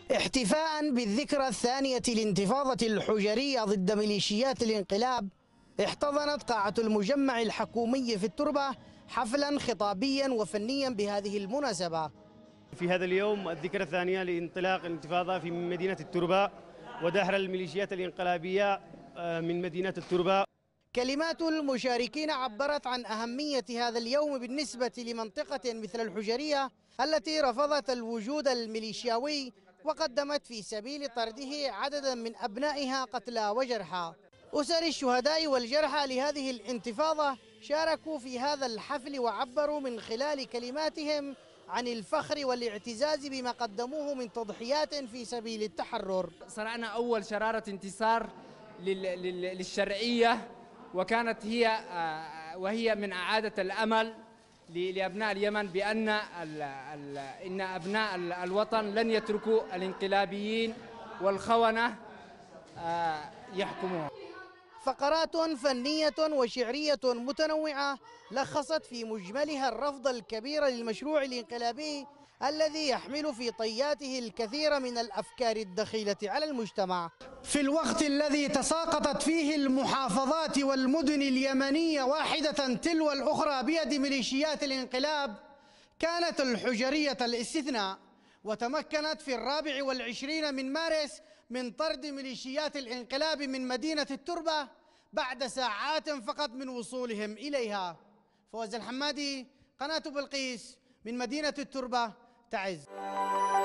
احتفاء بالذكرى الثانية للانتفاضة الحجرية ضد ميليشيات الانقلاب، احتضنت قاعة المجمع الحكومي في التربة حفلا خطابيا وفنيا بهذه المناسبة. في هذا اليوم الذكرى الثانية لانطلاق الانتفاضة في مدينة التربة ودحر الميليشيات الانقلابية من مدينة التربة. كلمات المشاركين عبرت عن أهمية هذا اليوم بالنسبة لمنطقة مثل الحجرية التي رفضت الوجود الميليشياوي وقدمت في سبيل طرده عددا من أبنائها قتلى وجرحى. أسر الشهداء والجرحى لهذه الانتفاضة شاركوا في هذا الحفل وعبروا من خلال كلماتهم عن الفخر والاعتزاز بما قدموه من تضحيات في سبيل التحرر. صنعنا أول شرارة انتصار للشرعية، وكانت وهي من إعادة الأمل لأبناء اليمن بأن إن أبناء الوطن لن يتركوا الانقلابيين والخونة يحكموهم. فقرات فنية وشعرية متنوعة لخصت في مجملها الرفض الكبير للمشروع الانقلابي الذي يحمل في طياته الكثير من الأفكار الدخيلة على المجتمع. في الوقت الذي تساقطت فيه المحافظات والمدن اليمنية واحدة تلو الأخرى بيد ميليشيات الانقلاب، كانت الحجرية الاستثناء، وتمكنت في 24 من مارس من طرد ميليشيات الانقلاب من مدينة التربة بعد ساعات فقط من وصولهم إليها. فوز الحمادي، قناة بلقيس، من مدينة التربة، تعز.